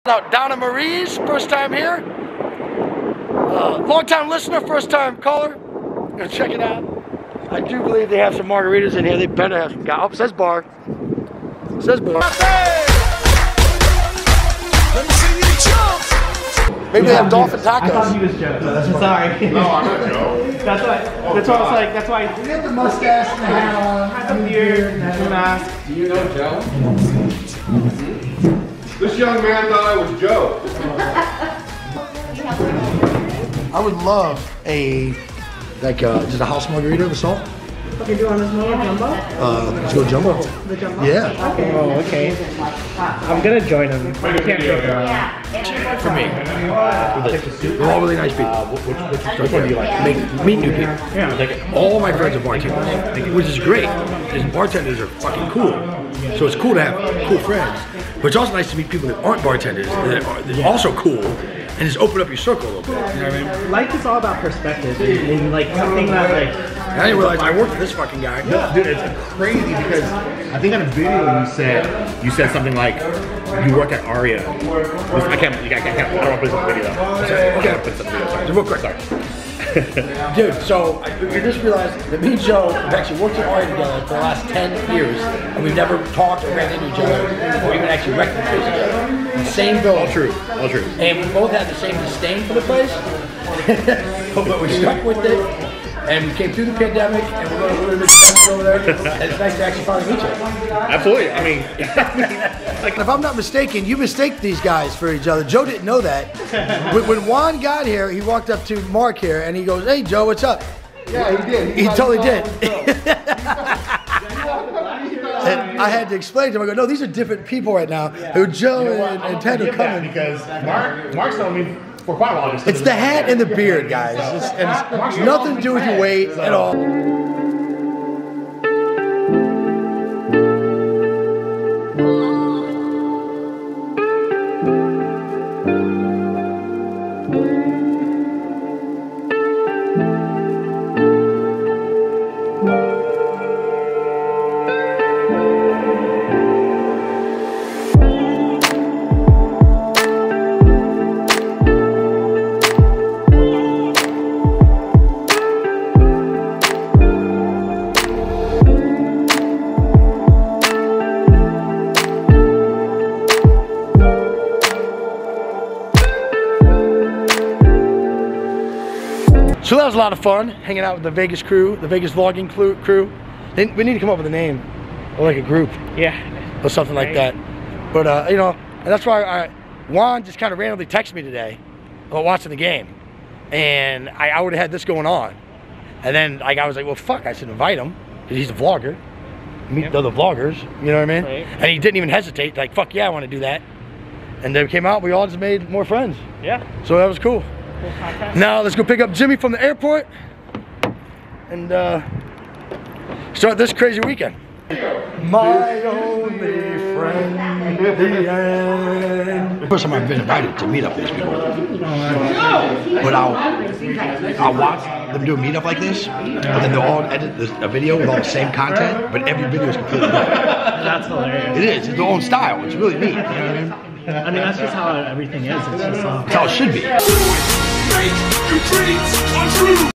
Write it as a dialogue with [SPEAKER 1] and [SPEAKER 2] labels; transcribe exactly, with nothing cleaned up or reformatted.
[SPEAKER 1] Now, Donna Marie's first time here. Uh, long time listener, first time caller. Gonna check it out. I do believe they have some margaritas in here. They better have some. Oh, says bar. Says bar. Maybe they have dolphin tacos.
[SPEAKER 2] I thought he was Joe. Sorry.
[SPEAKER 3] No, I'm not Joe.
[SPEAKER 2] That's why.
[SPEAKER 3] Oh,
[SPEAKER 2] that's why I was like. That's why.
[SPEAKER 4] You get the mustache and the hat on.
[SPEAKER 2] Has a beard, the mask.
[SPEAKER 3] Do you know Joe? This young man thought I was Joe.
[SPEAKER 1] I would love a like uh, just a house margarita with salt.
[SPEAKER 2] Okay, do you want a small jumbo?
[SPEAKER 1] Uh, let's go jumbo.
[SPEAKER 2] The jumbo?
[SPEAKER 1] Yeah.
[SPEAKER 2] Okay. Oh, okay. I'm gonna join them. I can't figure out.
[SPEAKER 1] For me, they're all really nice people. Which, which, which one do you like? Make, meet new people.
[SPEAKER 2] Yeah.
[SPEAKER 1] Like all my friends are bartenders, which is great. Because bartenders are fucking cool. So it's cool to have cool friends. But it's also nice to meet people that aren't bartenders that are that are also cool, and just open up your circle a little bit. You know what I mean?
[SPEAKER 2] Life is all about perspective, and, and like something that like.
[SPEAKER 1] I didn't realize I worked with this fucking guy.
[SPEAKER 5] No, dude, it's crazy because I think on a video you said you said something like you work at Aria. I can't, I can't, I can't I don't want to put this on the video though.
[SPEAKER 1] Okay.
[SPEAKER 5] Put this on the video. Sorry.
[SPEAKER 1] Real quick, sorry. Dude, so I, we just realized that me and Joe have actually worked at Aria together for the last ten years, and we've never talked or ran into each other or even actually recognized each other. Same building.
[SPEAKER 5] All true, all true.
[SPEAKER 1] And we both had the same disdain for the place, but we stuck with it. And we came through the pandemic, and we're going to really make friends over there. And it's nice to actually finally meet you.
[SPEAKER 5] Absolutely. I mean,
[SPEAKER 1] Like, if I'm not mistaken, you mistake these guys for each other. Joe didn't know that. When, when Juan got here, he walked up to Mark here, and he goes, "Hey, Joe, what's up?"
[SPEAKER 4] Yeah, he did.
[SPEAKER 1] He, he totally did. And I had to explain to him. I go, "No, these are different people right now. Who Joe
[SPEAKER 5] you know what?
[SPEAKER 1] and,
[SPEAKER 5] I'm
[SPEAKER 1] and Ted are
[SPEAKER 5] gonna give that
[SPEAKER 1] coming."
[SPEAKER 5] because Mark, Mark's telling me for quite a while. Just
[SPEAKER 1] It's the hat and the beard, guys. It's, and it's nothing to do with your weight at all. So that was a lot of fun, hanging out with the Vegas crew, the Vegas vlogging crew. They, we need to come up with a name, or like a group.
[SPEAKER 2] Yeah.
[SPEAKER 1] Or something like that. But, uh, you know, and that's why I, Juan just kind of randomly texted me today about watching the game. And I, I would have had this going on. And then like, I was like, well, fuck, I should invite him, because he's a vlogger. Meet
[SPEAKER 2] Yep.
[SPEAKER 1] the other vloggers, you know what I mean?
[SPEAKER 2] Right.
[SPEAKER 1] And he didn't even hesitate, like, fuck yeah, I want to do that. And they came out, we all just made more friends.
[SPEAKER 2] Yeah.
[SPEAKER 1] So that was cool.
[SPEAKER 2] Cool content.
[SPEAKER 1] Now let's go pick up Jimmy from the airport and uh, start this crazy weekend. My only friend, the end. First time I've been invited to meet up with these people. But I'll, I'll watch them do a meetup like this, but then they'll all edit this, a video with all the same content, but every video is completely different.
[SPEAKER 2] That's hilarious.
[SPEAKER 1] It is, it's their own style, it's really neat, you know what I mean?
[SPEAKER 2] I mean, that's just how everything is. It's just uh,
[SPEAKER 1] That's how it should be.
[SPEAKER 6] Make your dreams come true.